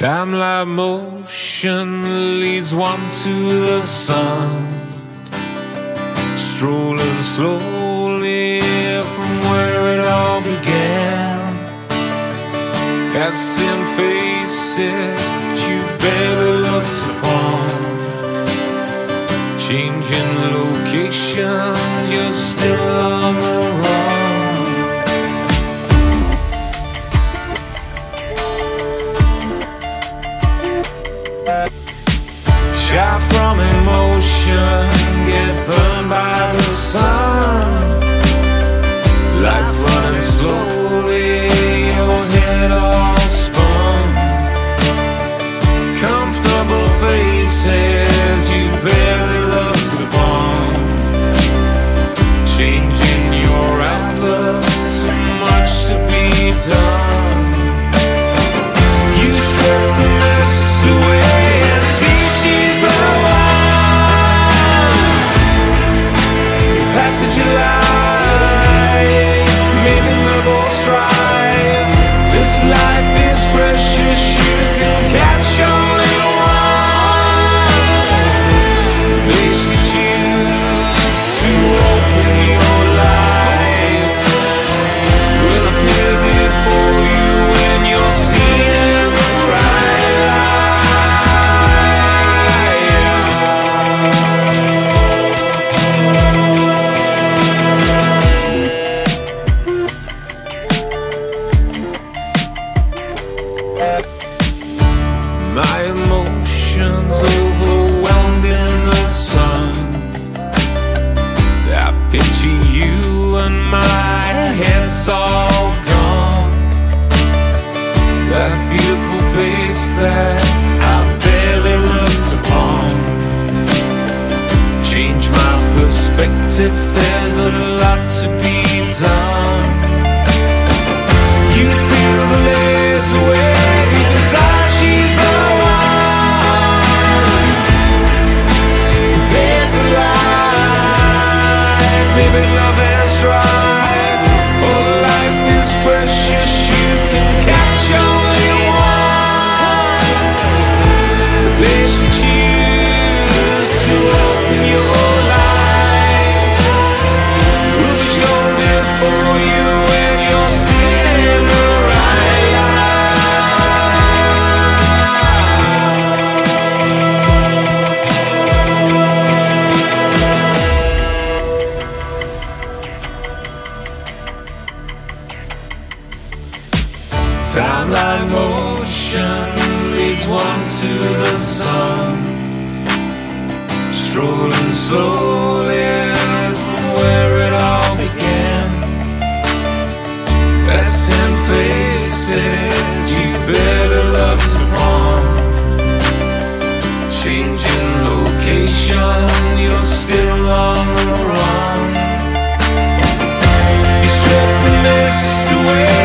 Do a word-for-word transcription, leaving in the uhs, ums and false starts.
Time like motion leads one to the sun, strolling slowly from where it all began, passing faces that you barely looked upon, changing locations, you're still on the run. Shy from emotion, get burned by the sun, life running slowly, your head all spun, comfortable faces you barely looked upon, changing your outlook, so much to be done. You strip the mess away, passage of life, maybe love or strife. This life is precious, you can catch only one. The place you choose to open your life will appear before you when you're seen in the right light. My emotions overwhelmed in the sun, I picture you and my head's all gone. That beautiful face that I barely looked upon, change my perspective, there's a lot to be done. You feel the layers away deep inside, she's the maybe love and strife. Oh, life is precious, you can catch only one. The place you choose to open your life will be shown there for you when you're seen in the right time like motion leads one to the sun, strolling slowly from where it all began, passing faces that you barely loved upon, changing location, you're still on the run. You strip the mist away,